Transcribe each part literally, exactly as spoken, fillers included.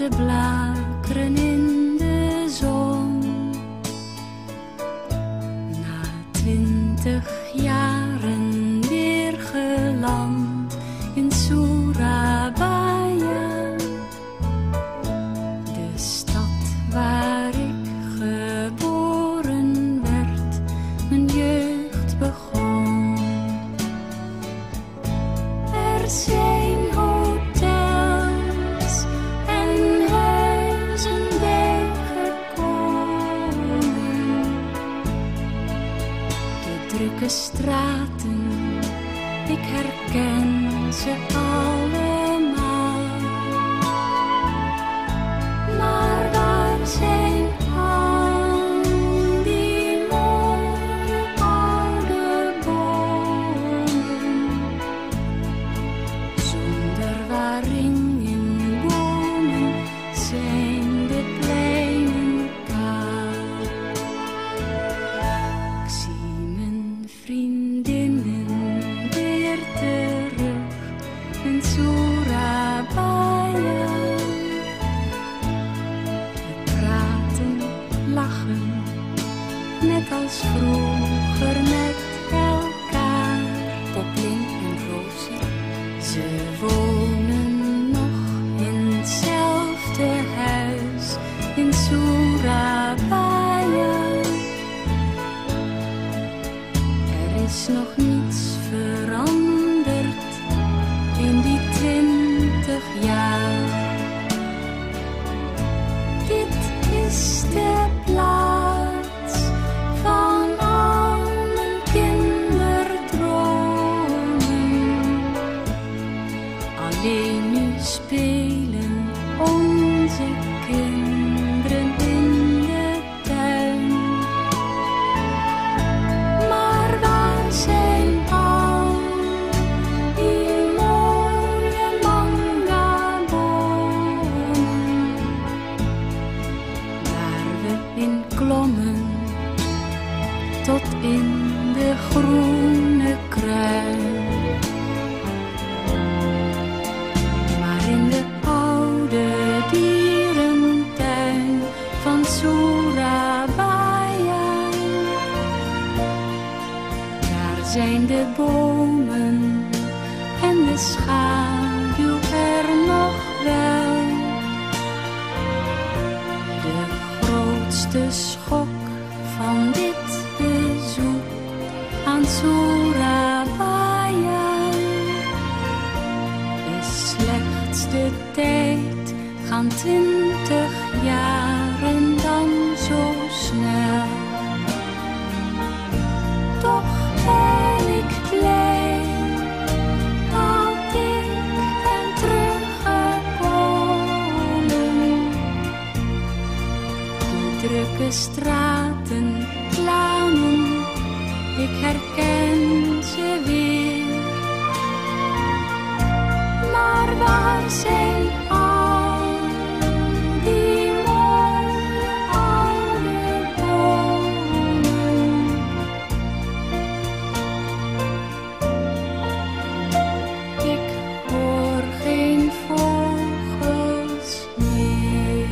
blakeren in de zon. Na twintig jaren weer geland in Surabaya, de stad waar ik geboren werd, mijn jeugd begon. Er zijn hotels en huizen bijgekomen, de drukke straten, ik herken ze allemaal. Maar waar zijn al die mooie oude bomen, zonder waring in bomen zijn de pleinen kaal. Ik zie mijn vriendinnen weer terug in Surabaya. We praten, lachen, net als vroeger met elkaar. Popling en Roosje, ze wonen nog in hetzelfde huis in Surabaya. Er is nog niets veranderd in die twintig jaar. Dit is de plaats van al mijn kinderdromen. Alleen nu spelen onze kinderen in de tuin. Maar waar zijn al die mooie mangabomen, waar we in klommen tot in de groene kruin? Maar in de oude dierentuin van Surabaya, daar zijn de bomen en de schaduw er nog wel. De grootste schok van dit bezoek aan Surabaya is slechts de tijd, gaan twintig jaren dan zo snel. Toch ben ik blij dat ik ben teruggekomen. De drukke straten, planen, ik herken ze weer. Maar waar zijn al die mooie oude bomen? Ik hoor geen vogels meer.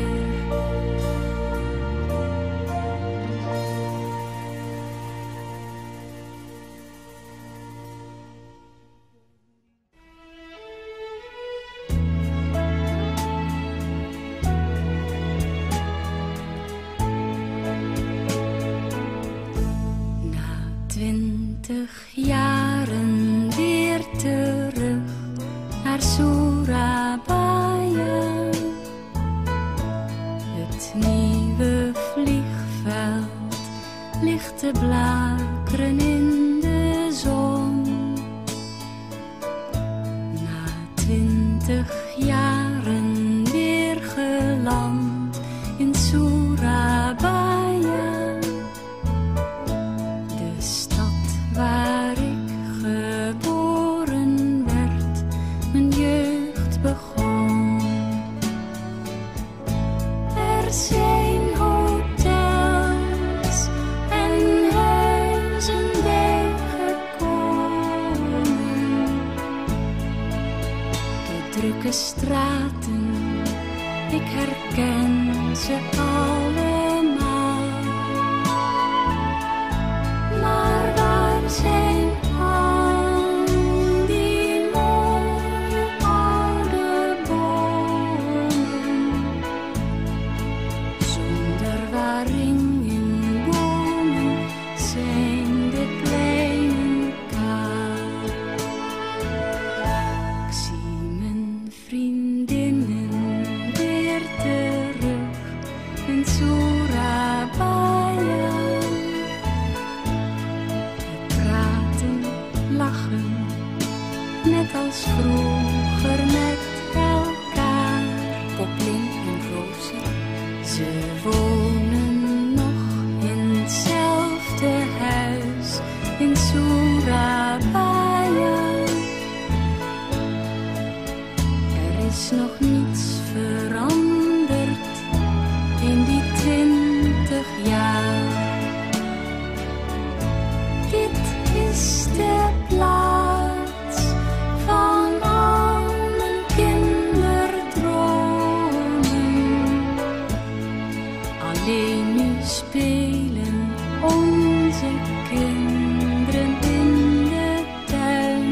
Twintig jaren weer terug naar Surabaya. Het nieuwe vliegveld ligt te blakeren in de zon. Na twintig jaren weer geland in Surabaya, waar ik geboren werd, mijn jeugd begon. Er zijn hotels en huizen bijgekomen, de drukke straten, ik herken ze allemaal. Maar waar zijn al die mooie oude bomen, zonder waring in bomen zijn de pleinen kaal. Ik zie mijn vriendinnen weer terug in Surabaya. We praten, lachen, net als vroeger met elkaar. Poplin en Rosie, ze wonen nog in hetzelfde huis in Surabaya. Er is nog niets veranderd in die twintig jaar. Dit is de plaats van al mijn kinderdromen. Alleen nu spelen onze kinderen in de tuin.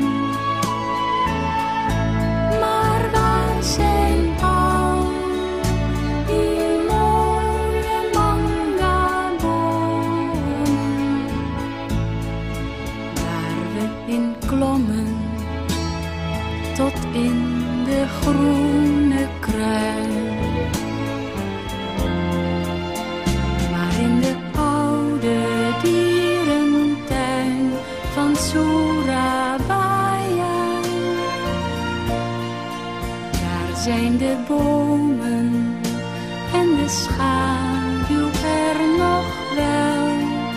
Maar waar zijn al die mooie mangabomen, waar we in klommen tot in de groene kruin? Maar in de oude dierentuin van Surabaya, daar zijn de bomen en de schaduw er nog wel.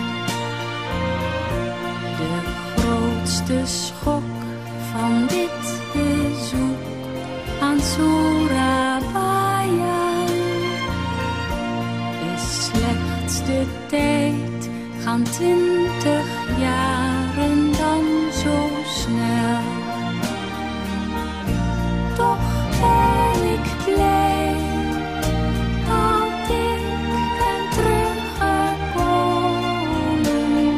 De grootste schok van dit bezoek aan Surabaya is slechts de tijd, gaan twintig jaren dan zo snel. Toch ben ik blij dat ik ben teruggekomen.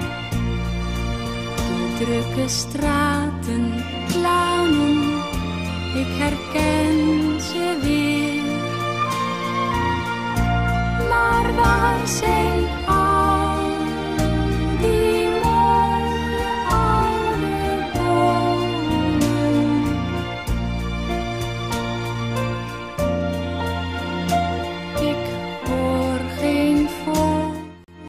De drukke straten, clownen, ik herken ze weer. Maar waar zijn